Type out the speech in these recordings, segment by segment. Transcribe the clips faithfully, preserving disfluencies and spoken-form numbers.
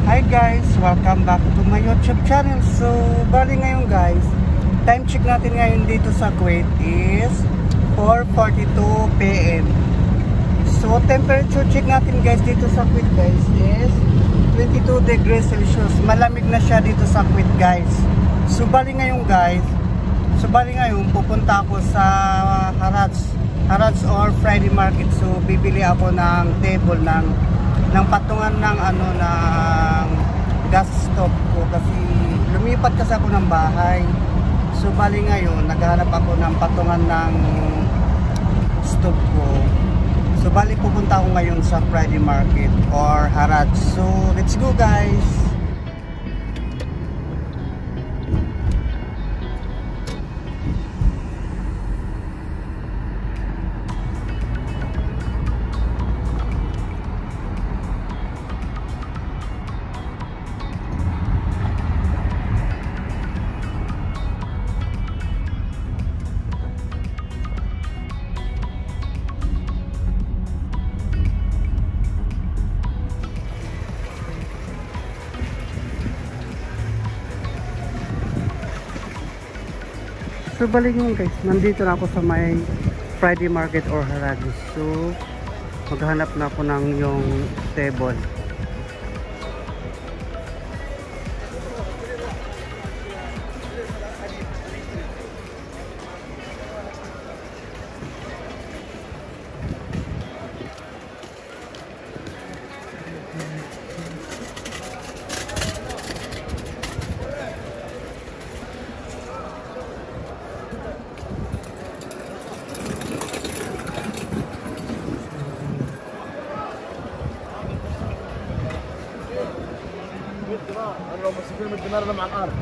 Hi guys, welcome back to my YouTube channel. So, bali ngayon guys, time check natin ngayon dito sa Kuwait is four forty-two p m So, temperature check natin guys dito sa Kuwait guys is twenty-two degrees Celsius. Malamig na siya dito sa Kuwait guys. So, bali ngayon guys, so bali ngayon pupunta ako sa Harrods, Harrods or Friday Market. So, bibili ako ng table ng ng patungan ng ano ng gas stove ko kasi lumipat kasi ako ng bahay. So bali ngayon naghahanap ako ng patungan ng stove ko. So bali pupunta ako ngayon sa Friday Market or Harrods. So let's go guys. So balik nyo guys, nandito na ako sa may Friday Market or Harrods. So maghanap na ako ng yung table. لو مسكين من الدمار مع الارض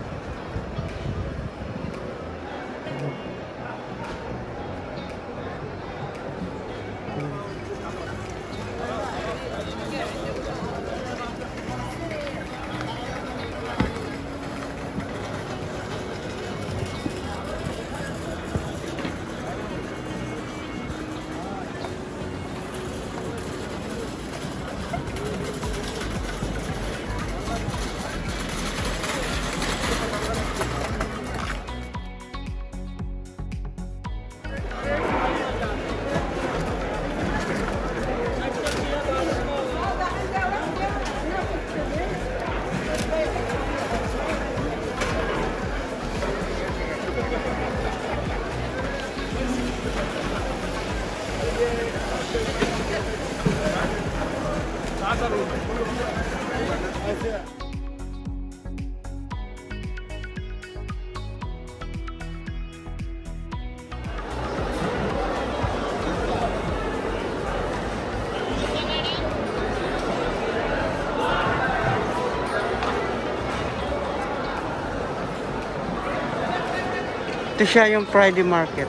Ito siya yung Friday Market.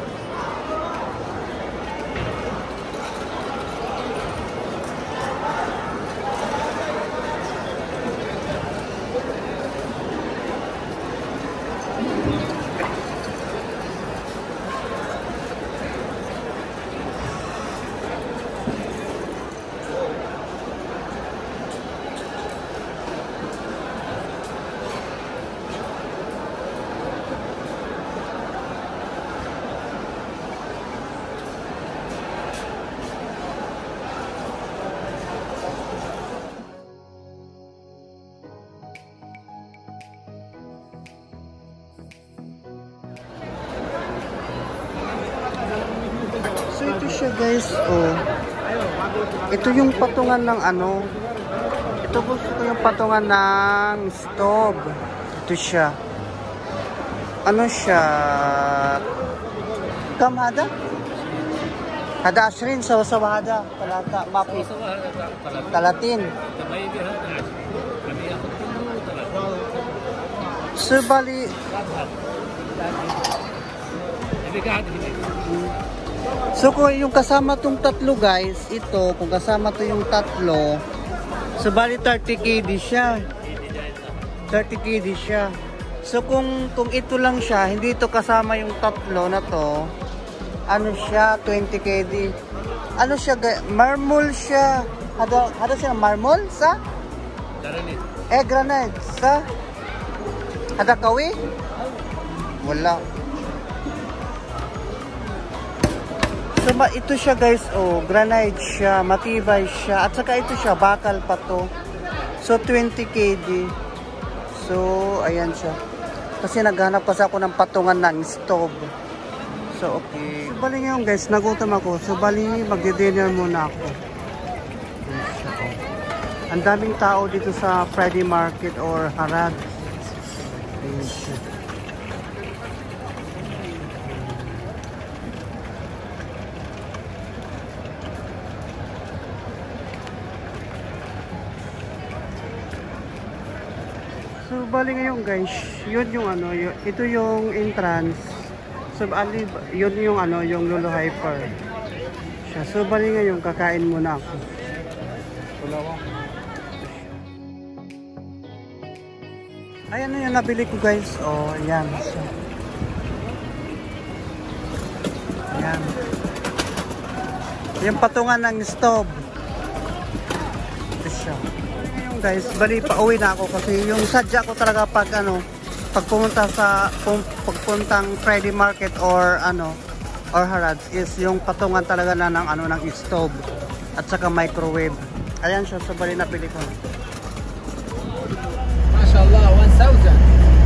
So ito siya guys, oh. Ito yung patungan ng ano. Ito gusto ko yung patungan ng stove. Ito siya. Ano siya? Kam hada? Hada ashrin sa wasawada. Talata, mapi. Talatin. So bali So kung yung kasama tong tatlo guys, ito kung kasama to yung tatlo, so bali thirty K D siya. thirty K D siya. So kung kung ito lang siya, hindi ito kasama yung tatlo na to, ano siya, twenty K D. Ano siya guys? Marmol siya. Hada hada siya marmol sa Granite. Eh, granite. Sa? Hadakawi? Wala. So, ma ito siya guys, oh, granite siya, matibay siya, at saka ito siya, bakal pa to. So, twenty K D. So, ayan siya. Kasi naghanap kasi ako ng patungan ng stove. So, okay. So, bali ngayon guys, nagutom ako. So, bali, magdi-dinner muna ako. Ayan siya, oh. Ang daming tao dito sa Friday Market or Harad. Ayan siya. So, bali ngayon guys, yun yung ano, yun, ito yung entrance. So, bali, yun yung ano, yung Lolo Hyper. Siya. So, bali ngayon, kakain muna ako. Ayan na yung nabili ko guys. Oh, ayan. So, ayan. Yung patungan ng stove. Ito siya. Guys, bali pa uwi na ako kasi yung sadya ko talaga pag ano, pag pumunta sa pum, pagpuntang Friday Market or ano or Harads is yung patungan talaga na ng ano ng stove at saka microwave. Ayan siya, so bali napili ko. Mashallah, one thousand.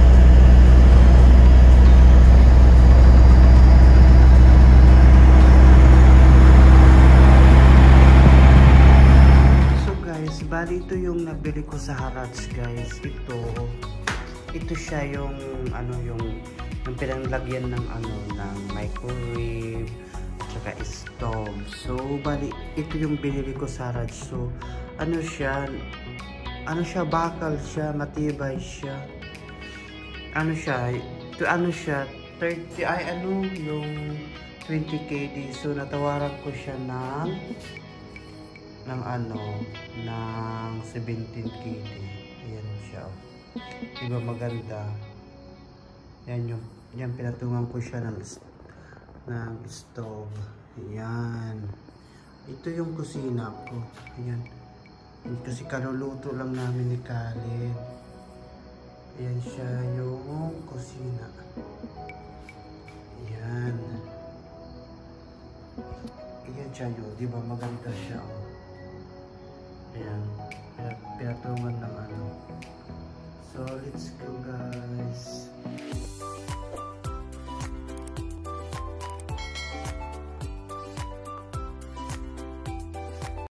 Bali ito yung nabili ko sa Harrods guys. Ito ito siya yung ano yung yung pinanglagyan ng ano ng microwave at saka stove. So bali ito yung binili ko sa Harrods. So ano siya ano siya bakal siya, matibay siya. Ano siya ito ano siya thirty ay ano yung twenty K D. So natawaran ko siya ng ng ano ng seventeen K D. Ayan siya. Diba maganda? Yan yung yan pinatungan ko siya ng ng stove. Ayan. Ito yung kusina ko. Ayan. Kasi kaluluto lang namin ni Khaled. Ayan siya yung kusina. Ayan. Ayan siya yun. Diba maganda siya? Ayan, pinatungan ng ano. So, let's go guys.